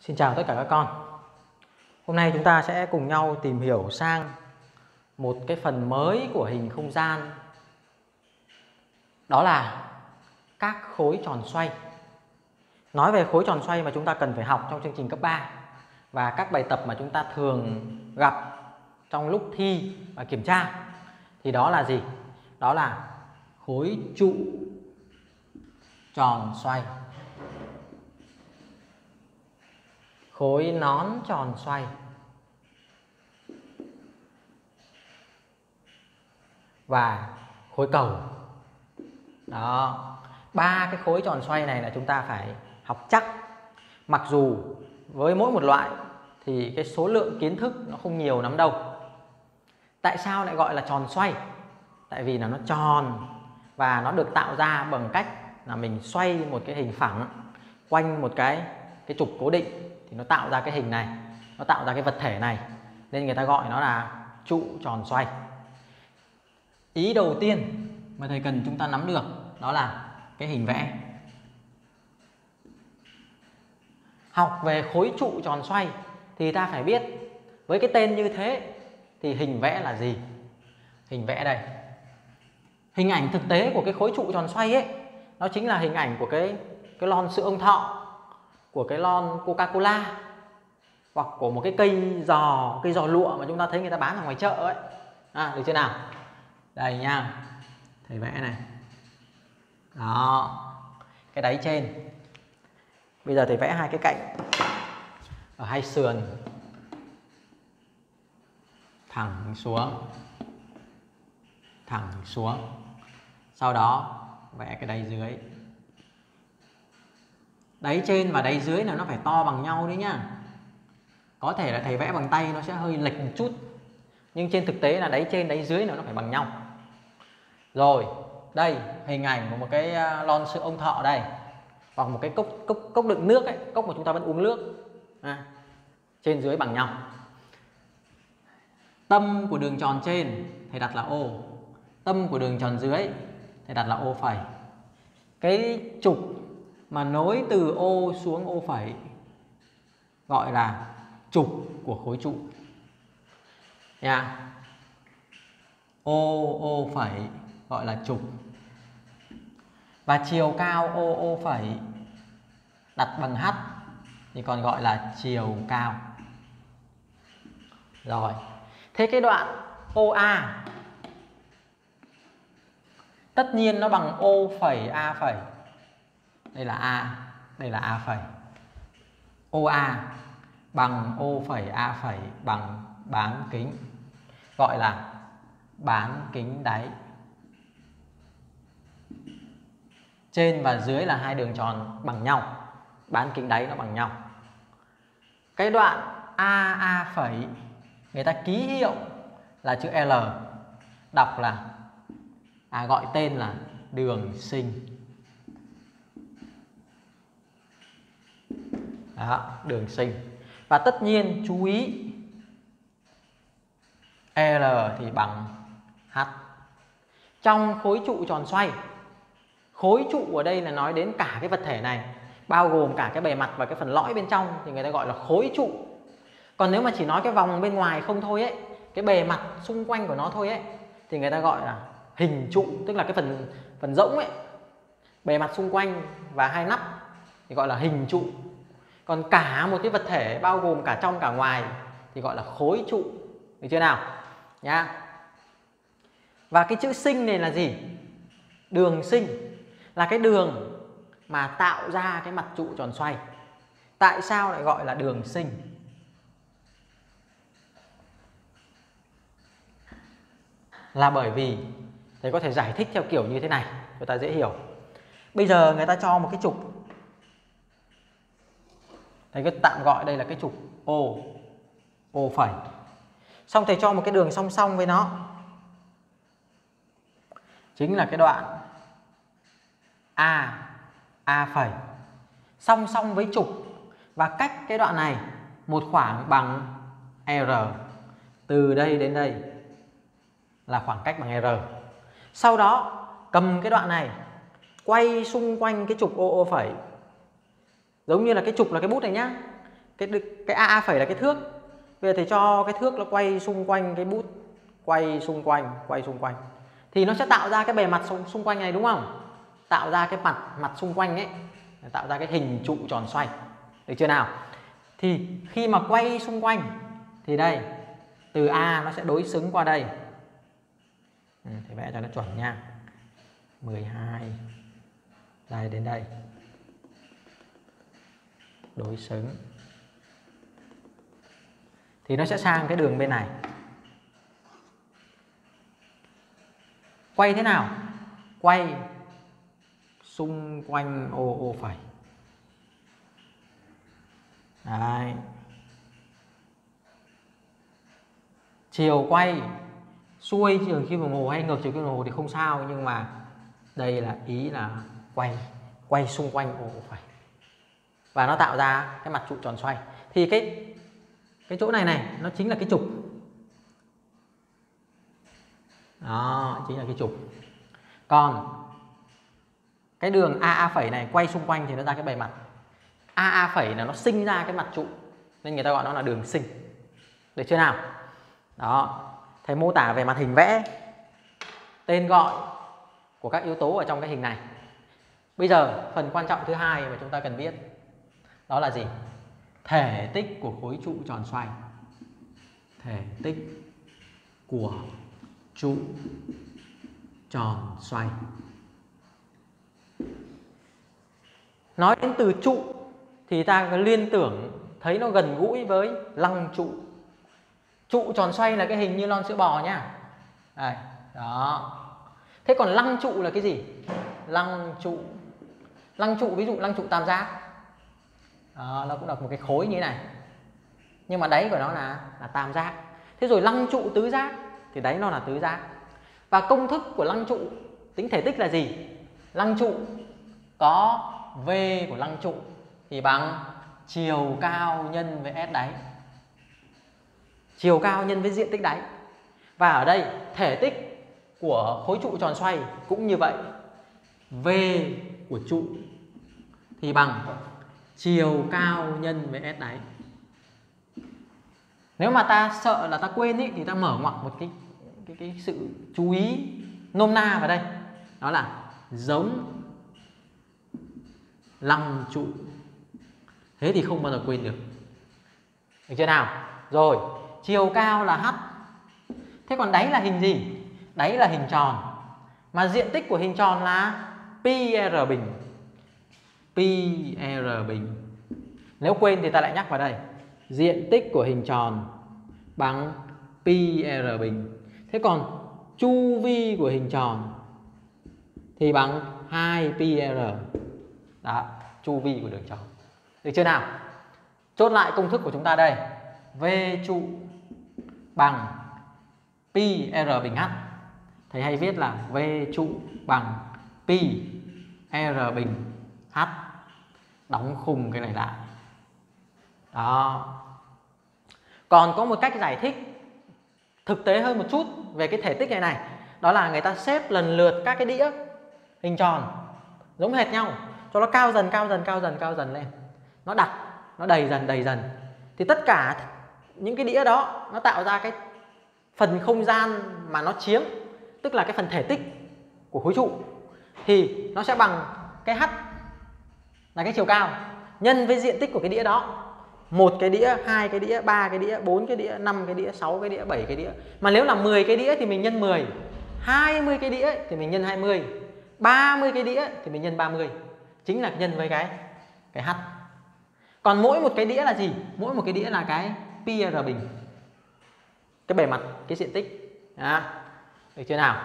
Xin chào tất cả các con. Hôm nay chúng ta sẽ cùng nhau tìm hiểu sang một cái phần mới của hình không gian. Đó là các khối tròn xoay. Nói về khối tròn xoay mà chúng ta cần phải học trong chương trình cấp 3 và các bài tập mà chúng ta thường gặp trong lúc thi và kiểm tra thì đó là gì? Đó là khối trụ tròn xoay, khối nón tròn xoay và khối cầu. Đó, ba cái khối tròn xoay này là chúng ta phải học chắc. Mặc dù với mỗi một loại thì cái số lượng kiến thức nó không nhiều lắm đâu. Tại sao lại gọi là tròn xoay? Tại vì là nó tròn và nó được tạo ra bằng cách là mình xoay một cái hình phẳng quanh một cái trục cố định thì nó tạo ra cái hình này, nó tạo ra cái vật thể này, nên người ta gọi nó là trụ tròn xoay. Ý đầu tiên mà thầy cần chúng ta nắm được đó là cái hình vẽ. Học về khối trụ tròn xoay thì ta phải biết với cái tên như thế thì hình vẽ là gì. Hình vẽ đây, hình ảnh thực tế của cái khối trụ tròn xoay ấy, nó chính là hình ảnh của cái lon sữa ông Thọ, của cái lon Coca-Cola, hoặc của một cái cây giò lụa mà chúng ta thấy người ta bán ở ngoài chợ ấy. Được chưa nào? Đây nha, thầy vẽ này. Đó, cái đáy trên. Bây giờ thầy vẽ hai cái cạnh ở hai sườn thẳng xuống. Sau đó vẽ cái đáy dưới. Đáy trên và đáy dưới là nó phải to bằng nhau đấy nhá. Có thể là thầy vẽ bằng tay nó sẽ hơi lệch một chút, nhưng trên thực tế là đáy trên đáy dưới là nó phải bằng nhau. Rồi, đây hình ảnh của một cái lon sữa ông Thọ đây, hoặc một cái cốc đựng nước ấy, cốc mà chúng ta vẫn uống nước. Trên dưới bằng nhau. Tâm của đường tròn trên thầy đặt là O, tâm của đường tròn dưới thầy đặt là O phẩy. Cái trục mà nối từ O xuống O phẩy gọi là trục của khối trụ nha. O phẩy gọi là trục. Và chiều cao O phẩy đặt bằng H thì còn gọi là chiều cao. Rồi, thế cái đoạn OA tất nhiên nó bằng O phẩy A phẩy. Đây là A, đây là A phẩy. OA bằng O phẩy A phẩy bằng bán kính, gọi là bán kính đáy. Trên và dưới là hai đường tròn bằng nhau, bán kính đáy nó bằng nhau. Cái đoạn A phẩy người ta ký hiệu là chữ L, đọc là gọi tên là đường sinh. Đó, đường sinh. Và tất nhiên chú ý L thì bằng H. Trong khối trụ tròn xoay, khối trụ ở đây là nói đến cả cái vật thể này, bao gồm cả cái bề mặt và cái phần lõi bên trong thì người ta gọi là khối trụ. Còn nếu mà chỉ nói cái vòng bên ngoài không thôi ấy, cái bề mặt xung quanh của nó thôi ấy, thì người ta gọi là hình trụ, tức là cái phần rỗng ấy, bề mặt xung quanh và hai nắp thì gọi là hình trụ. Còn cả một cái vật thể bao gồm cả trong cả ngoài thì gọi là khối trụ. Được chưa nào? Nhá. Và cái chữ sinh này là gì? Đường sinh là cái đường mà tạo ra cái mặt trụ tròn xoay. Tại sao lại gọi là đường sinh? Là bởi vì thầy có thể giải thích theo kiểu như thế này cho ta dễ hiểu. Bây giờ người ta cho một cái trục, thầy cứ tạm gọi đây là cái trục O phẩy. Xong thầy cho một cái đường song song với nó, chính là cái đoạn A phẩy, song song với trục và cách cái đoạn này một khoảng bằng R. Từ đây đến đây là khoảng cách bằng R. Sau đó cầm cái đoạn này quay xung quanh cái trục O phẩy, giống như là cái trục là cái bút này nhá. cái AA phẩy là cái thước. Bây giờ thầy cho cái thước nó quay xung quanh cái bút, quay xung quanh thì nó sẽ tạo ra cái bề mặt xung quanh này đúng không? Tạo ra cái mặt xung quanh ấy, tạo ra cái hình trụ tròn xoay. Được chưa nào? Thì khi mà quay xung quanh thì đây, từ A nó sẽ đối xứng qua đây. Thầy vẽ cho nó chuẩn nha. 12 đây đến đây. Đối xứng. Thì nó sẽ sang cái đường bên này. Quay thế nào? Quay xung quanh ô phẩy. Đấy. Chiều quay xuôi chiều kim đồng hồ hay ngược chiều kim đồng hồ thì không sao, nhưng mà đây là ý là quay xung quanh ô phẩy. Và nó tạo ra cái mặt trụ tròn xoay. Thì cái chỗ này nó chính là cái trục. Đó, chính là cái trục. Còn cái đường AA phẩy này quay xung quanh thì nó ra cái bề mặt. AA phẩy là nó sinh ra cái mặt trụ, nên người ta gọi nó là đường sinh. Được chưa nào? Đó, thầy mô tả về mặt hình vẽ, tên gọi của các yếu tố ở trong cái hình này. Bây giờ phần quan trọng thứ hai mà chúng ta cần biết đó là gì? Thể tích của khối trụ tròn xoay. Thể tích của trụ tròn xoay. Nói đến từ trụ thì ta liên tưởng thấy nó gần gũi với lăng trụ. Trụ tròn xoay là cái hình như lon sữa bò nhá. Đây, đó. Thế còn lăng trụ là cái gì? Lăng trụ ví dụ lăng trụ tam giác. Đó, nó cũng là một cái khối như thế này. Nhưng mà đáy của nó là tam giác. Thế rồi lăng trụ tứ giác thì đáy nó là tứ giác. Và công thức của lăng trụ tính thể tích là gì? Lăng trụ có V của lăng trụ thì bằng chiều cao nhân với S đáy. Chiều cao nhân với diện tích đáy. Và ở đây thể tích của khối trụ tròn xoay cũng như vậy. V của trụ thì bằng chiều cao nhân với S đáy. Nếu mà ta sợ là ta quên ý, thì ta mở ngoặc một cái sự chú ý nôm na vào đây. Đó là giống lăng trụ. Thế thì không bao giờ quên được. Được chưa nào? Rồi, chiều cao là H. Thế còn đáy là hình gì? Đáy là hình tròn. Mà diện tích của hình tròn là pi r bình. Pi r bình. Nếu quên thì ta lại nhắc vào đây. Diện tích của hình tròn bằng pi r bình. Thế còn chu vi của hình tròn thì bằng 2 pi r. Đó, chu vi của đường tròn. Được chưa nào? Chốt lại công thức của chúng ta đây. V trụ bằng pi r bình h. Thầy hay viết là V trụ bằng pi r bình h. Đóng khung cái này lại. Đó. Còn có một cách giải thích thực tế hơn một chút về cái thể tích này. Đó là người ta xếp lần lượt các cái đĩa hình tròn giống hệt nhau, cho nó cao dần lên. Nó đặt, nó đầy dần. Thì tất cả những cái đĩa đó nó tạo ra cái phần không gian mà nó chiếm, tức là cái phần thể tích của khối trụ, thì nó sẽ bằng cái h là cái chiều cao nhân với diện tích của cái đĩa đó. 1 cái đĩa, 2 cái đĩa, 3 cái đĩa, 4 cái đĩa, 5 cái đĩa, 6 cái đĩa, 7 cái đĩa. Mà nếu là 10 cái đĩa thì mình nhân 10, 20 cái đĩa thì mình nhân 20, 30 cái đĩa thì mình nhân 30. Chính là nhân với cái h. Còn mỗi một cái đĩa là gì? Mỗi một cái đĩa là cái pi r bình. Cái bề mặt, cái diện tích. Đó. Được chưa nào?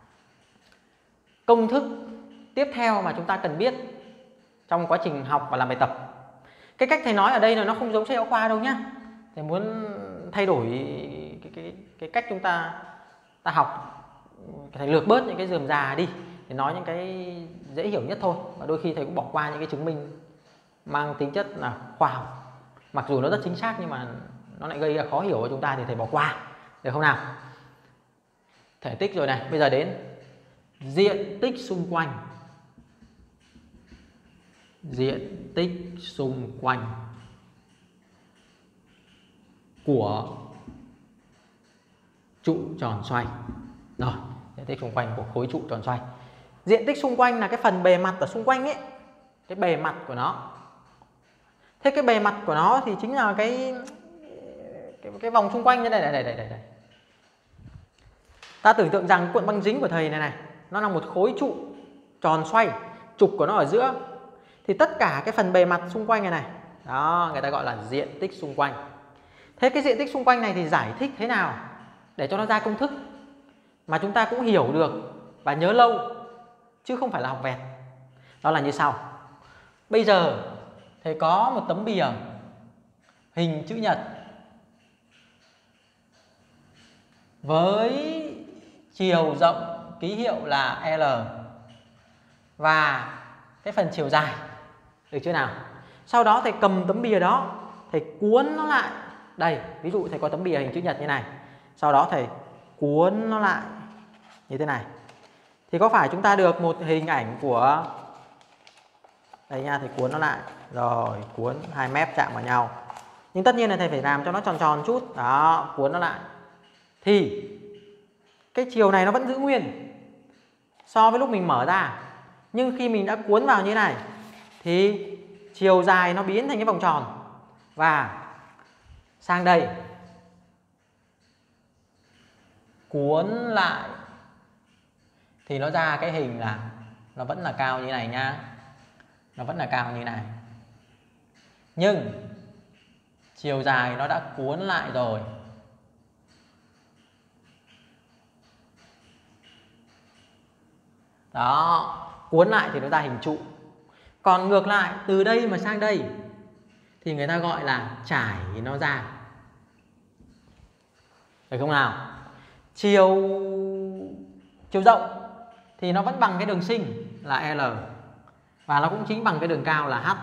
Công thức tiếp theo mà chúng ta cần biết trong quá trình học và làm bài tập. Cái cách thầy nói ở đây là nó không giống sách giáo khoa đâu nhá. Thầy muốn thay đổi cái cách chúng ta học. Thầy lược bớt những cái rườm rà đi, để nói những cái dễ hiểu nhất thôi. Và đôi khi thầy cũng bỏ qua những cái chứng minh mang tính chất là khoa học. Mặc dù nó rất chính xác nhưng mà nó lại gây ra khó hiểu cho chúng ta thì thầy bỏ qua. Được không nào? Thể tích rồi này, bây giờ đến diện tích xung quanh. Diện tích xung quanh. của trụ tròn xoay. Rồi, diện tích xung quanh của khối trụ tròn xoay. Diện tích xung quanh là cái phần bề mặt ở xung quanh ấy, cái bề mặt của nó. Thế cái bề mặt của nó thì chính là cái vòng xung quanh như đây. Ta tưởng tượng rằng cuộn băng dính của thầy này nó là một khối trụ tròn xoay, trục của nó ở giữa. Thì tất cả cái phần bề mặt xung quanh này đó, người ta gọi là diện tích xung quanh. Thế cái diện tích xung quanh này thì giải thích thế nào để cho nó ra công thức mà chúng ta cũng hiểu được và nhớ lâu, chứ không phải là học vẹt. Đó là như sau. Bây giờ thầy có một tấm bìa hình chữ nhật với chiều rộng ký hiệu là L và cái phần chiều dài, được chưa nào? Sau đó thầy cầm tấm bìa đó, thầy cuốn nó lại. Đây, ví dụ thầy có tấm bìa hình chữ nhật như này. Sau đó thầy cuốn nó lại như thế này. Thì có phải chúng ta được một hình ảnh của, đây nha, thầy cuốn nó lại. Rồi, cuốn hai mép chạm vào nhau. Nhưng tất nhiên là thầy phải làm cho nó tròn tròn chút. Đó, cuốn nó lại. Thì cái chiều này nó vẫn giữ nguyên so với lúc mình mở ra. Nhưng khi mình đã cuốn vào như này thì chiều dài nó biến thành cái vòng tròn. Và sang đây cuốn lại thì nó ra cái hình là nó vẫn là cao như này nhá. Nó vẫn là cao như này. Nhưng chiều dài nó đã cuốn lại rồi. Đó, cuốn lại thì nó ra hình trụ. Còn ngược lại, từ đây mà sang đây thì người ta gọi là trải nó ra. Được không nào? Chiều rộng thì nó vẫn bằng cái đường sinh là L và nó cũng chính bằng cái đường cao là H.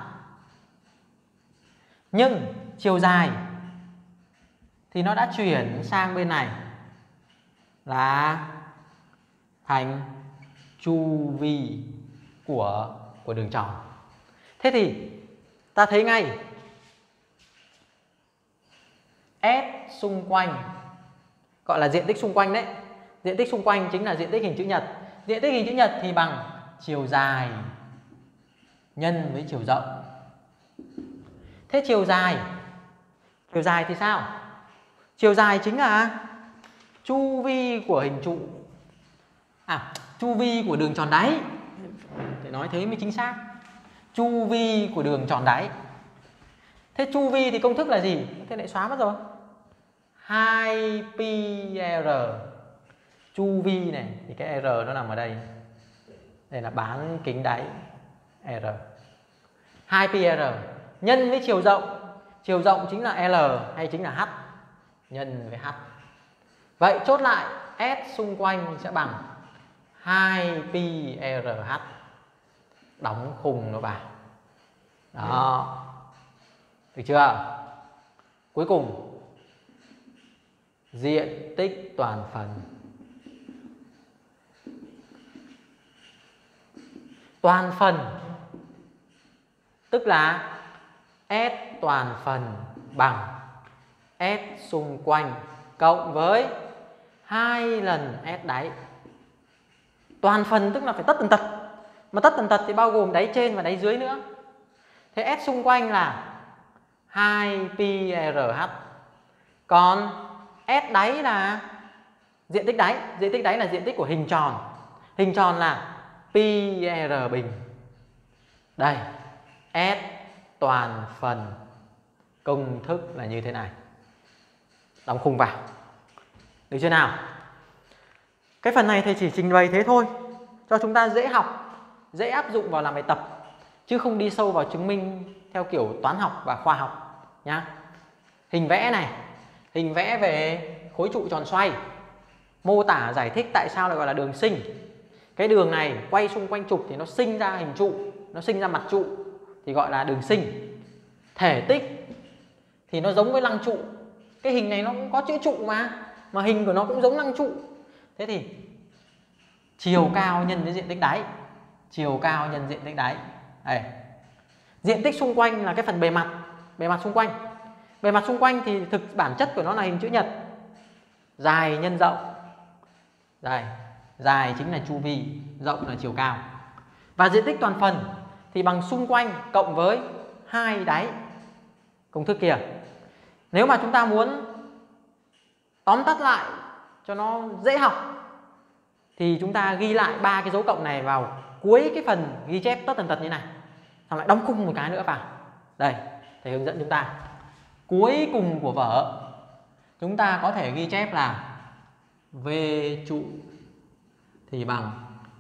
Nhưng chiều dài thì nó đã chuyển sang bên này là thành chu vi của đường tròn. Thế thì ta thấy ngay S xung quanh gọi là diện tích xung quanh đấy. Diện tích xung quanh chính là diện tích hình chữ nhật. Diện tích hình chữ nhật thì bằng chiều dài nhân với chiều rộng. Thế chiều dài thì sao? Chiều dài chính là chu vi của hình trụ. Chu vi của đường tròn đáy. Để nói thế mới chính xác. Chu vi của đường tròn đáy. Thế chu vi thì công thức là gì? Thế lại xóa mất rồi. 2πr. Chu vi này thì cái r nó nằm ở đây. Đây là bán kính đáy r. 2πr nhân với chiều rộng. Chiều rộng chính là L hay chính là H nhân với H. Vậy chốt lại S xung quanh sẽ bằng 2πrh. Đóng khung nó vào. Đó. Được chưa? Cuối cùng diện tích toàn phần. Toàn phần tức là S toàn phần bằng S xung quanh cộng với 2 lần S đáy. Toàn phần tức là phải tất tần tật. Mà tất tần tật thì bao gồm đáy trên và đáy dưới nữa. Thế S xung quanh là 2πrh. Còn S đáy là diện tích đáy. Diện tích đáy là diện tích của hình tròn. Hình tròn là πr bình. Đây, S toàn phần công thức là như thế này. Đóng khung vào. Được chưa nào? Cái phần này thầy chỉ trình bày thế thôi, cho chúng ta dễ học, dễ áp dụng vào làm bài tập, chứ không đi sâu vào chứng minh theo kiểu toán học và khoa học nhá. Hình vẽ này, hình vẽ về khối trụ tròn xoay, mô tả giải thích tại sao lại gọi là đường sinh. Cái đường này quay xung quanh trục thì nó sinh ra hình trụ, nó sinh ra mặt trụ thì gọi là đường sinh. Thể tích thì nó giống với lăng trụ. Cái hình này nó cũng có chữ trụ mà hình của nó cũng giống lăng trụ. Thế thì chiều cao nhân với diện tích đáy. Chiều cao nhân diện tích đáy. Đây. Diện tích xung quanh là cái phần bề mặt xung quanh. Bề mặt xung quanh thì thực bản chất của nó là hình chữ nhật, dài nhân rộng. Dài chính là chu vi, rộng là chiều cao. Và diện tích toàn phần thì bằng xung quanh cộng với 2 đáy. Công thức kia. Nếu mà chúng ta muốn tóm tắt lại cho nó dễ học thì chúng ta ghi lại 3 cái dấu cộng này vào cuối cái phần ghi chép tất tần tật như này. Xong lại đóng khung một cái nữa vào. Đây, thầy hướng dẫn chúng ta. Cuối cùng của vở chúng ta có thể ghi chép là V trụ thì bằng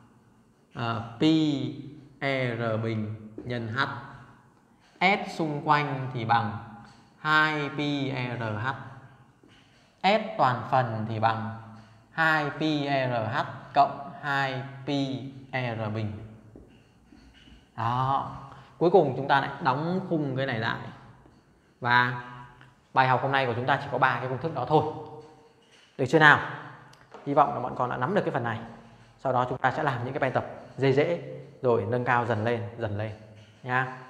pi R bình nhân H. S xung quanh thì bằng 2 pi RH. S toàn phần thì bằng 2 pi RH cộng 2 pi R bình. Đó. Cuối cùng chúng ta lại đóng khung cái này lại. Và bài học hôm nay của chúng ta chỉ có 3 cái công thức đó thôi. Được chưa nào? Hy vọng là bọn con đã nắm được cái phần này. Sau đó chúng ta sẽ làm những cái bài tập dễ rồi nâng cao dần lên nha.